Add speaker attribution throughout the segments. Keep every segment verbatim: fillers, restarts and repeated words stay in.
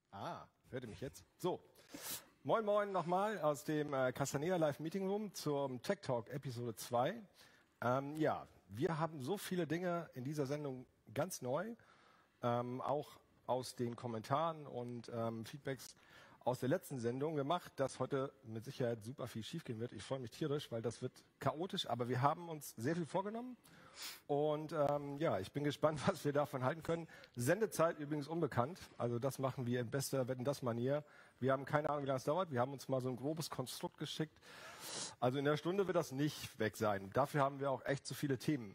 Speaker 1: Ah, hört ihr mich jetzt? So, moin moin nochmal aus dem äh, Castanea Live Meeting Room zum Tech Talk Episode zwei. Ähm, ja, wir haben so viele Dinge in dieser Sendung ganz neu, ähm, auch aus den Kommentaren und ähm, Feedbacks aus der letzten Sendung gemacht, dass heute mit Sicherheit super viel schiefgehen wird. Ich freue mich tierisch, weil das wird chaotisch, aber wir haben uns sehr viel vorgenommen. Und ähm, ja, ich bin gespannt, was wir davon halten können. Sendezeit übrigens unbekannt. Also das machen wir in bester Wetten-das-Manier. Wir haben keine Ahnung, wie lange es dauert. Wir haben uns mal so ein grobes Konstrukt geschickt. Also in der Stunde wird das nicht weg sein. Dafür haben wir auch echt zu viele Themen.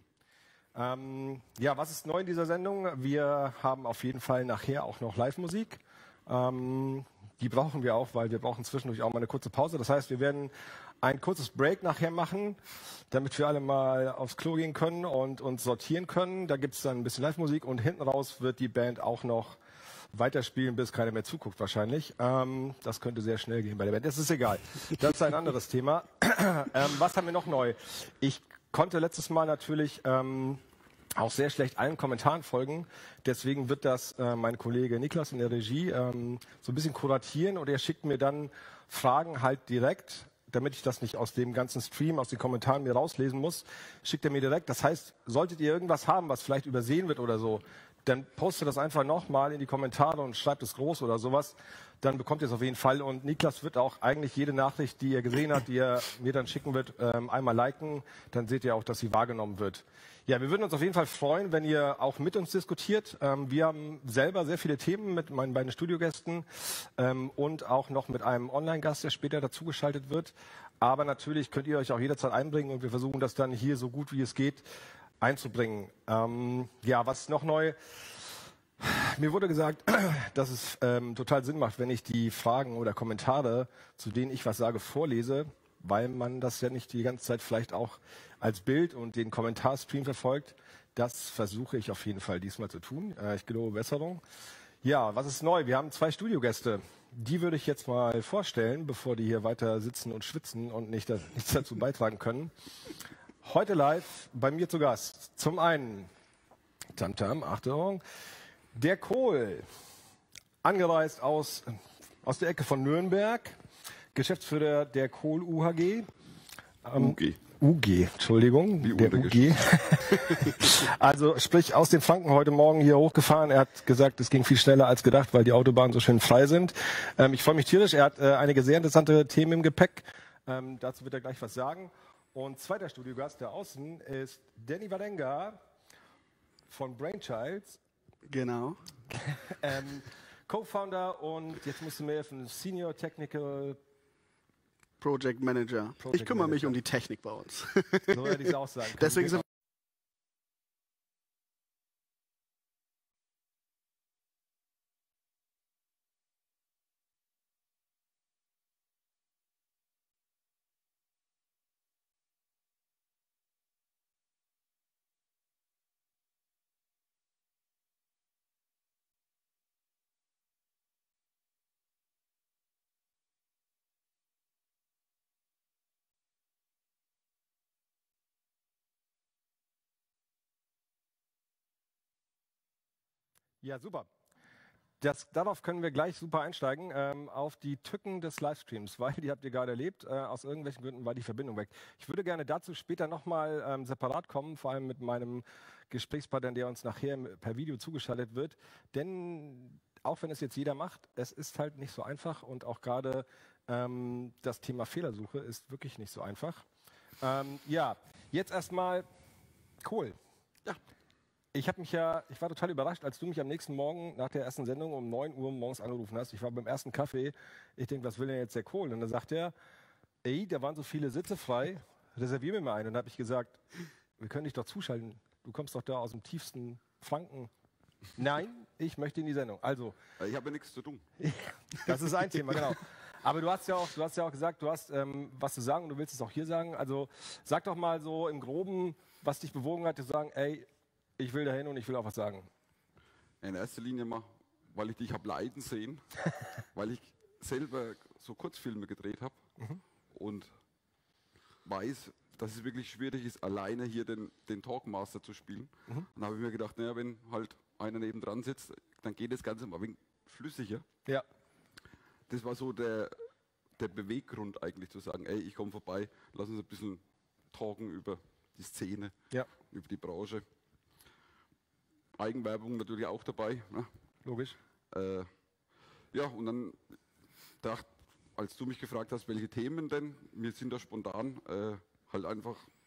Speaker 1: Ähm, ja, was ist neu in dieser Sendung? Wir haben auf jeden Fall nachher auch noch Live-Musik. Ähm, die brauchen wir auch, weil wir brauchen zwischendurch auch mal eine kurze Pause. Das heißt, wir werden ein kurzes Break nachher machen, damit wir alle mal aufs Klo gehen können und uns sortieren können. Da gibt es dann ein bisschen Live-Musik und hinten raus wird die Band auch noch weiterspielen, bis keiner mehr zuguckt wahrscheinlich. Ähm, das könnte sehr schnell gehen bei der Band. Das ist egal. Das ist ein anderes Thema. ähm, was haben wir noch neu? Ich konnte letztes Mal natürlich ähm, auch sehr schlecht allen Kommentaren folgen. Deswegen wird das äh, mein Kollege Niklas in der Regie ähm, so ein bisschen kuratieren und er schickt mir dann Fragen halt direkt, damit ich das nicht aus dem ganzen Stream, aus den Kommentaren mir rauslesen muss, schickt er mir direkt. Das heißt, solltet ihr irgendwas haben, was vielleicht übersehen wird oder so, dann postet das einfach nochmal in die Kommentare und schreibt es groß oder sowas. Dann bekommt ihr es auf jeden Fall. Und Niklas wird auch eigentlich jede Nachricht, die er gesehen hat, die er mir dann schicken wird, ähm, einmal liken. Dann seht ihr auch, dass sie wahrgenommen wird. Ja, wir würden uns auf jeden Fall freuen, wenn ihr auch mit uns diskutiert. Ähm, wir haben selber sehr viele Themen mit meinen beiden Studiogästen ähm, und auch noch mit einem Online-Gast, der später dazugeschaltet wird. Aber natürlich könnt ihr euch auch jederzeit einbringen und wir versuchen das dann hier so gut wie es geht einzubringen. Ähm, ja, was ist noch neu? Mir wurde gesagt, dass es ähm, total Sinn macht, wenn ich die Fragen oder Kommentare, zu denen ich was sage, vorlese, weil man das ja nicht die ganze Zeit vielleicht auch als Bild und den Kommentarstream verfolgt. Das versuche ich auf jeden Fall diesmal zu tun. Äh, ich gelobe Besserung. Ja, was ist neu? Wir haben zwei Studiogäste. Die würde ich jetzt mal vorstellen, bevor die hier weiter sitzen und schwitzen und nicht, das, nichts dazu beitragen können. Heute live bei mir zu Gast. Zum einen, Tamtam, Achtung, der Kohl, angereist aus, aus der Ecke von Nürnberg, Geschäftsführer der Kohl U H G. Ähm,
Speaker 2: U G.
Speaker 1: U G, Entschuldigung,
Speaker 2: Wie
Speaker 1: der U G. Also sprich aus den Franken heute Morgen hier hochgefahren. Er hat gesagt, es ging viel schneller als gedacht, weil die Autobahnen so schön frei sind. Ähm, ich freue mich tierisch. Er hat äh, einige sehr interessante Themen im Gepäck. Ähm, dazu wird er gleich was sagen. Und zweiter Studiogast da außen ist Danny Wadenga von Brainchilds.
Speaker 3: Genau.
Speaker 1: ähm, Co-Founder und jetzt musst du mir helfen, Senior Technical
Speaker 3: Project Manager.
Speaker 1: Project
Speaker 3: ich kümmere mich
Speaker 1: Manager.
Speaker 3: um die Technik bei uns.
Speaker 1: So hätte ich es auch sagen können.
Speaker 3: Deswegen sind
Speaker 1: Ja, super. Das, darauf können wir gleich super einsteigen, ähm, auf die Tücken des Livestreams, weil die habt ihr gerade erlebt. Äh, aus irgendwelchen Gründen war die Verbindung weg. Ich würde gerne dazu später nochmal ähm, separat kommen, vor allem mit meinem Gesprächspartner, der uns nachher per Video zugeschaltet wird. Denn auch wenn es jetzt jeder macht, es ist halt nicht so einfach und auch gerade ähm, das Thema Fehlersuche ist wirklich nicht so einfach. Ähm, ja, jetzt erstmal cool.
Speaker 3: Ja.
Speaker 1: Ich habe mich ja, ich war total überrascht, als du mich am nächsten Morgen nach der ersten Sendung um neun Uhr morgens angerufen hast. Ich war beim ersten Kaffee. Ich denke, was will denn jetzt der Kohl? Und dann sagt er, ey, da waren so viele Sitze frei, reservier mir mal einen. Und dann habe ich gesagt, wir können dich doch zuschalten. Du kommst doch da aus dem tiefsten Franken. Nein, ich möchte in die Sendung. Also,
Speaker 2: Ich habe ja nichts zu tun.
Speaker 1: das ist ein Thema, genau. Aber du hast ja auch, du hast ja auch gesagt, du hast ähm, was zu sagen und du willst es auch hier sagen. Also sag doch mal so im Groben, was dich bewogen hat, zu sagen, ey, ich will dahin und ich will auch was sagen.
Speaker 2: In erster Linie mal, weil ich dich habe leiden sehen, weil ich selber so Kurzfilme gedreht habe mhm. und weiß, dass es wirklich schwierig ist, alleine hier den, den Talkmaster zu spielen. Mhm. Dann habe ich mir gedacht, naja, wenn halt einer nebendran sitzt, dann geht das Ganze mal ein wenig flüssiger.
Speaker 1: Ja.
Speaker 2: Das war so der, der Beweggrund eigentlich zu sagen, ey, ich komme vorbei, lass uns ein bisschen talken über die Szene,
Speaker 1: Ja.
Speaker 2: über die Branche. Eigenwerbung natürlich auch dabei. Ne?
Speaker 1: Logisch.
Speaker 2: Äh, ja, und dann dachte, als du mich gefragt hast, welche Themen denn, mir sind da spontan äh, halt einfach